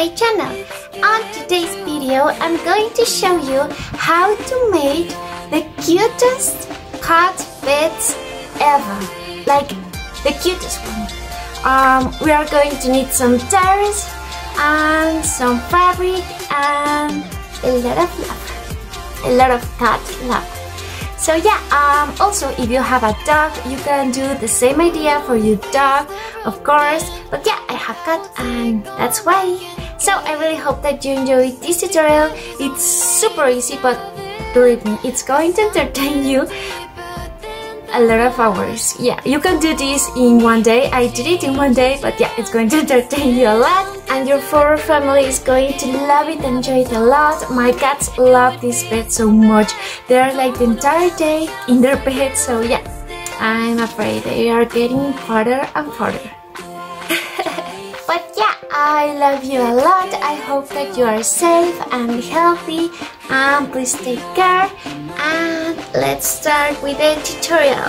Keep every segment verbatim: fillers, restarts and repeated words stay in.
my channel. On today's video, I'm going to show you how to make the cutest cat beds ever. Like the cutest one. Um, we are going to need some tires and some fabric and a lot of love. A lot of cat love. So yeah, um, also if you have a dog, you can do the same idea for your dog, of course. But yeah, I have cat and that's why. So I really hope that you enjoyed this tutorial. It's super easy, but believe me, it's going to entertain you a lot of hours. Yeah, you can do this in one day. I did it in one day, but yeah, it's going to entertain you a lot. And your fur family is going to love it, enjoy it a lot. My cats love this bed so much. They're like the entire day in their bed, so yeah, I'm afraid they are getting farther and farther. But yeah, I love you a lot. I hope that you are safe and healthy, and please take care. And let's start with the tutorial.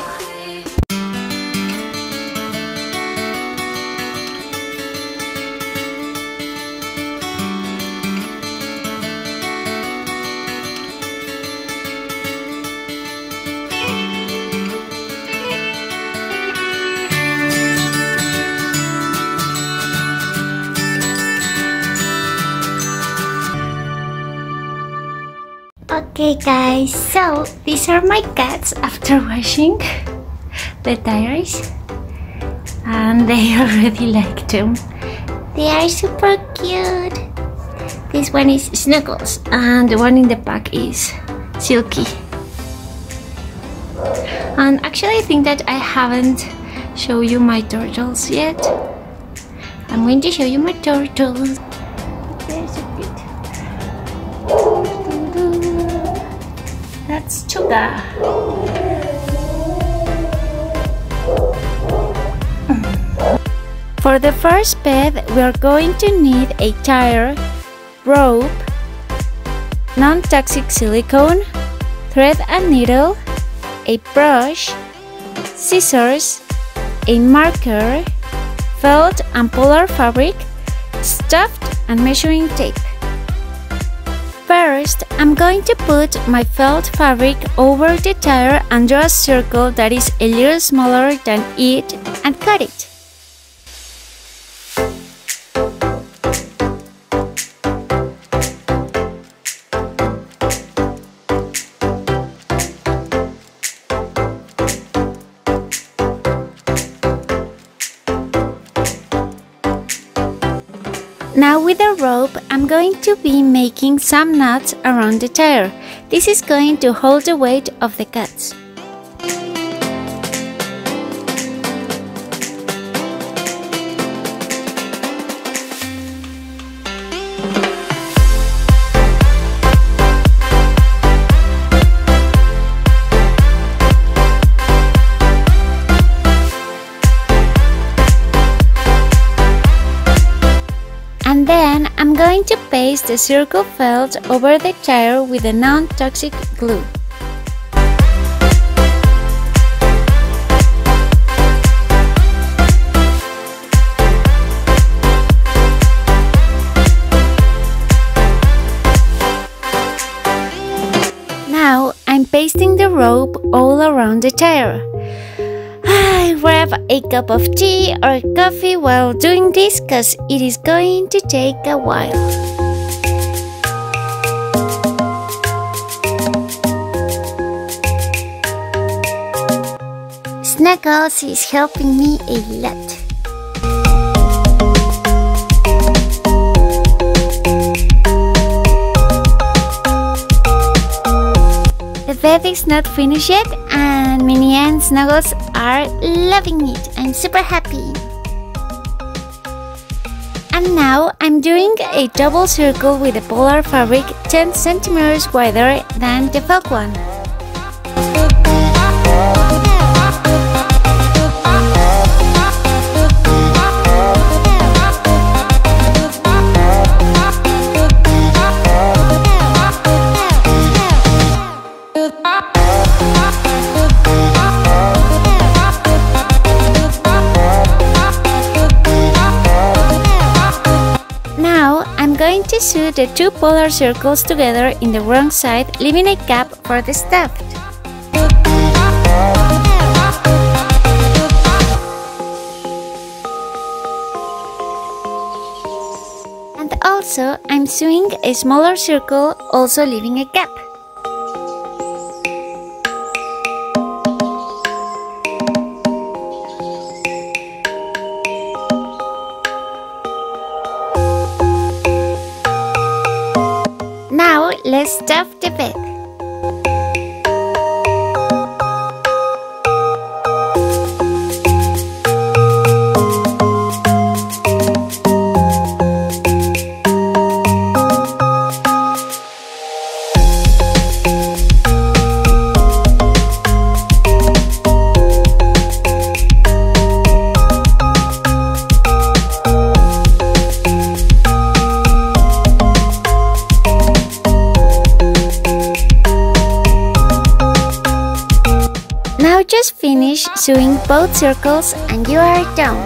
Okay guys, so these are my cats after washing the tires, and they already like them. They are super cute. This one is Snuggles and the one in the back is Silky. And actually I think that I haven't shown you my turtles yet. I'm going to show you my turtles. They're so cute. That's Chuga. For the first bed, we are going to need a tire, rope, non-toxic silicone, thread and needle, a brush, scissors, a marker, felt and polar fabric, stuffed and measuring tape. First, I'm going to put my felt fabric over the tire and draw a circle that is a little smaller than it and cut it. Now with the rope, I'm going to be making some knots around the tire. This is going to hold the weight of the cats. And then I'm going to paste the circle felt over the tire with a non-toxic glue. Now I'm pasting the rope all around the tire. I grab a cup of tea or coffee while doing this because it is going to take a while. Snuggles is helping me a lot. The bed is not finished yet, and Minnie and Snuggles are loving it. I'm super happy. And now I'm doing a double circle with the polar fabric ten centimeters wider than the felt one. sew the two polar circles together in the wrong side, leaving a gap for the stuffed. And also, I'm sewing a smaller circle, also leaving a gap. Now, let's stuff the bed. Now just finish sewing both circles and you are done.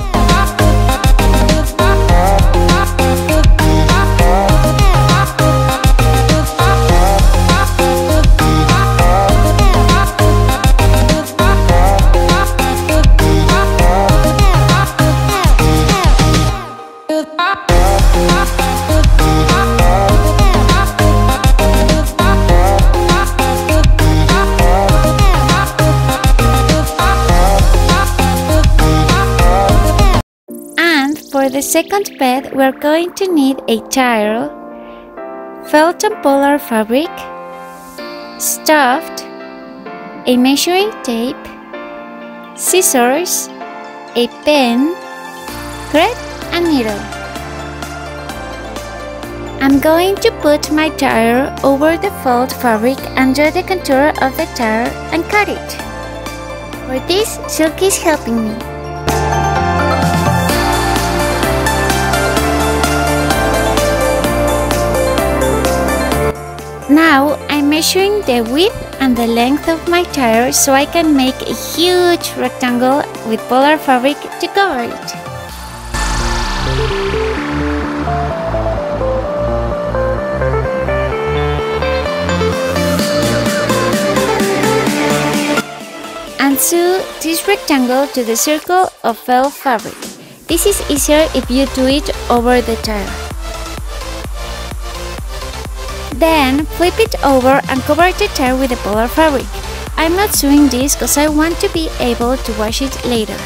For the second bed, we're going to need a tile, felt and polar fabric, stuffed, a measuring tape, scissors, a pen, thread and needle. I'm going to put my tile over the felt fabric under the contour of the tile and cut it. For this, Silky is helping me. Now I'm measuring the width and the length of my tile so I can make a huge rectangle with polar fabric to cover it. And sew this rectangle to the circle of felt fabric. This is easier if you do it over the tile. Then flip it over and cover the tile with the polar fabric. I'm not sewing this because I want to be able to wash it later.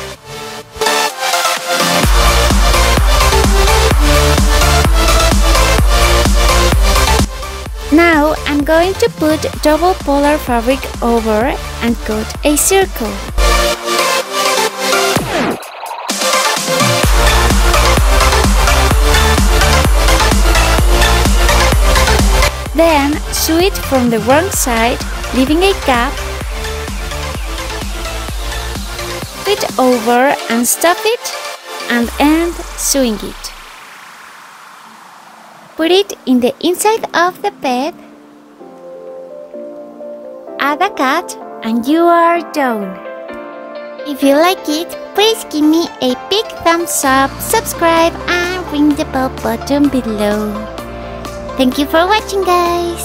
Now I'm going to put double polar fabric over and cut a circle. Then sew it from the wrong side, leaving a gap, flip it over and stuff it, and end sewing it. Put it in the inside of the bed, add a cut, and you are done. If you like it, please give me a big thumbs up, subscribe, and ring the bell button below. Thank you for watching, guys!